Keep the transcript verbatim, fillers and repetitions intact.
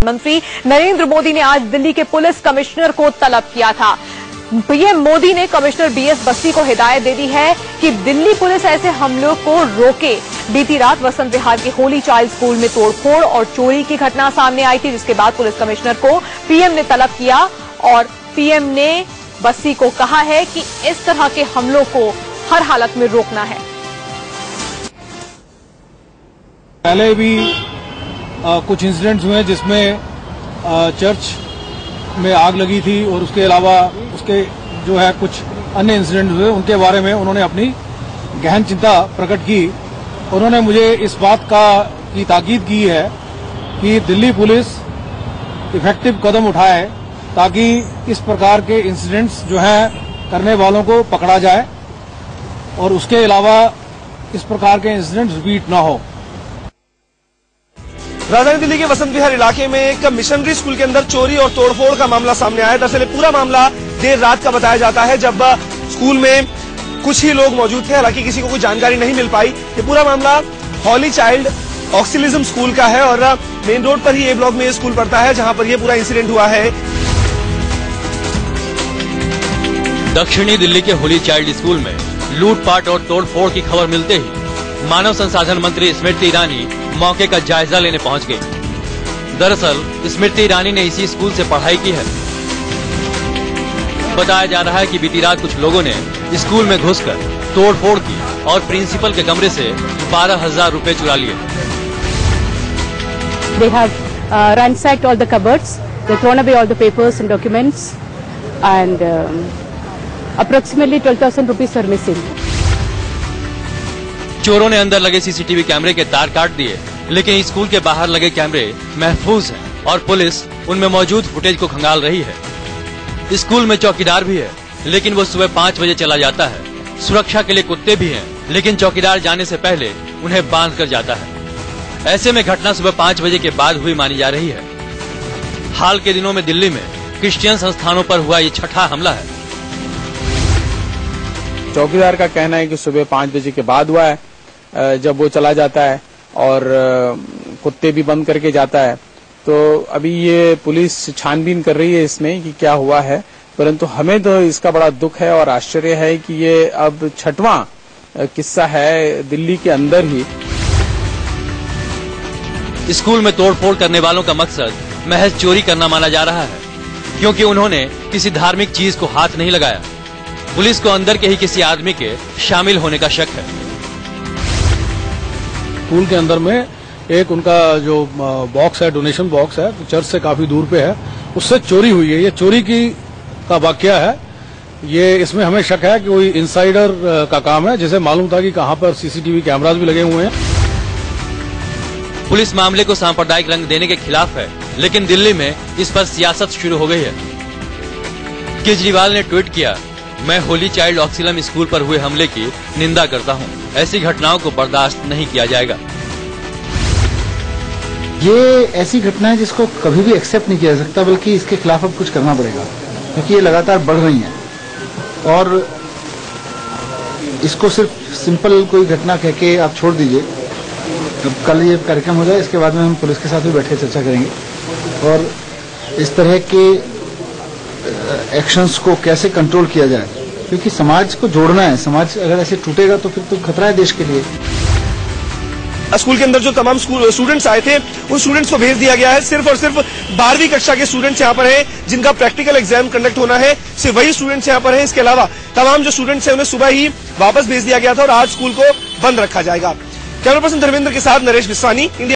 मंत्री नरेंद्र मोदी ने आज दिल्ली के पुलिस कमिश्नर को तलब किया था। पीएम मोदी ने कमिश्नर बीएस बस्सी को हिदायत दे दी है कि दिल्ली पुलिस ऐसे हमलों को रोके। बीती रात वसंत विहार के होली चाइल्ड स्कूल में तोड़फोड़ और चोरी की घटना सामने आई थी, जिसके बाद पुलिस कमिश्नर को पीएम ने तलब किया और पीएम ने बस्सी को कहा है कि इस तरह के हमलों को हर हालत में रोकना है। पहले भी आ, कुछ इंसिडेंट्स हुए जिसमें आ, चर्च में आग लगी थी और उसके अलावा उसके जो है कुछ अन्य इंसिडेंट हुए, उनके बारे में उन्होंने अपनी गहन चिंता प्रकट की। उन्होंने मुझे इस बात का की ताकीद की है कि दिल्ली पुलिस इफेक्टिव कदम उठाए ताकि इस प्रकार के इंसिडेंट्स जो हैं करने वालों को पकड़ा जाए और उसके अलावा इस प्रकार के इंसिडेंट्स रिपीट ना हो। राजधानी दिल्ली के वसंत विहार इलाके में एक मिशनरी स्कूल के अंदर चोरी और तोड़फोड़ का मामला सामने आया। दरअसल पूरा मामला देर रात का बताया जाता है, जब स्कूल में कुछ ही लोग मौजूद थे, हालांकि किसी को कोई जानकारी नहीं मिल पाई। ये पूरा मामला हॉली चाइल्ड ऑक्सिलिज्म स्कूल का है और मेन रोड पर ही ए ब्लॉक में ये स्कूल पड़ता है, जहां पर यह पूरा इंसिडेंट हुआ है। दक्षिणी दिल्ली के होली चाइल्ड स्कूल में लूटपाट और तोड़फोड़ की खबर मिलते ही मानव संसाधन मंत्री स्मृति ईरानी मौके का जायजा लेने पहुंच गई। दरअसल स्मृति ईरानी ने इसी स्कूल से पढ़ाई की है। बताया जा रहा है कि बीती रात कुछ लोगों ने स्कूल में घुसकर तोड़फोड़ की और प्रिंसिपल के कमरे से बारह हजार रूपए चुरा लिए। They have uh, ransacked all the cupboards. They thrown away all the papers and documents, and um, approximately twelve thousand rupees are missing. चोरों ने अंदर लगे सीसीटीवी कैमरे के तार काट दिए, लेकिन स्कूल के बाहर लगे कैमरे महफूज हैं और पुलिस उनमें मौजूद फुटेज को खंगाल रही है। स्कूल में चौकीदार भी है, लेकिन वो सुबह पाँच बजे चला जाता है। सुरक्षा के लिए कुत्ते भी हैं, लेकिन चौकीदार जाने से पहले उन्हें बांध कर जाता है। ऐसे में घटना सुबह पाँच बजे के बाद हुई मानी जा रही है। हाल के दिनों में दिल्ली में क्रिश्चियन संस्थानों पर हुआ ये छठा हमला है। चौकीदार का कहना है कि सुबह पाँच बजे के बाद हुआ है, जब वो चला जाता है और कुत्ते भी बंद करके जाता है। तो अभी ये पुलिस छानबीन कर रही है इसमें कि क्या हुआ है, परंतु हमें तो इसका बड़ा दुख है और आश्चर्य है कि ये अब छठवां किस्सा है दिल्ली के अंदर ही। स्कूल में तोड़फोड़ करने वालों का मकसद महज चोरी करना माना जा रहा है, क्योंकि उन्होंने किसी धार्मिक चीज को हाथ नहीं लगाया। पुलिस को अंदर के ही किसी आदमी के शामिल होने का शक है। स्कूल के अंदर में एक उनका जो बॉक्स है, डोनेशन बॉक्स है, चर्च से काफी दूर पे है, उससे चोरी हुई है। ये चोरी की का वाकया है। ये इसमें हमें शक है कि कोई इनसाइडर का काम है, जिसे मालूम था कि कहां पर सीसीटीवी कैमरास भी लगे हुए हैं। पुलिस मामले को सांप्रदायिक रंग देने के खिलाफ है, लेकिन दिल्ली में इस पर सियासत शुरू हो गई है। केजरीवाल ने ट्वीट किया, मैं होली चाइल्ड ऑक्सिलम स्कूल पर हुए हमले की निंदा करता हूं। ऐसी घटनाओं को बर्दाश्त नहीं किया जाएगा। ये ऐसी घटना है जिसको कभी भी एक्सेप्ट नहीं किया जा सकता, बल्कि इसके खिलाफ अब कुछ करना पड़ेगा, क्योंकि ये लगातार बढ़ रही है। और इसको सिर्फ सिंपल कोई घटना कह के आप छोड़ दीजिए। अब कल ये कार्यक्रम हो जाए, इसके बाद में हम पुलिस के साथ भी बैठे चर्चा करेंगे और इस तरह के एक्शंस को कैसे कंट्रोल किया जाए, क्योंकि समाज को जोड़ना है। समाज अगर ऐसे टूटेगा तो फिर तो खतरा है देश के लिए। स्कूल के अंदर जो तमाम स्कूल स्टूडेंट्स आए थे, उन स्टूडेंट्स को भेज दिया गया है। सिर्फ और सिर्फ बारहवीं कक्षा के स्टूडेंट्स यहाँ पर हैं, जिनका प्रैक्टिकल एग्जाम कंडक्ट होना है। सिर्फ वही स्टूडेंट्स यहाँ पर हैं। इसके अलावा तमाम जो स्टूडेंट्स हैं उन्हें सुबह ही वापस भेज दिया गया था और आज स्कूल को बंद रखा जाएगा। कैमरा पर्सन धर्मेंद्र के साथ नरेश बिस्वानी, इंडिया।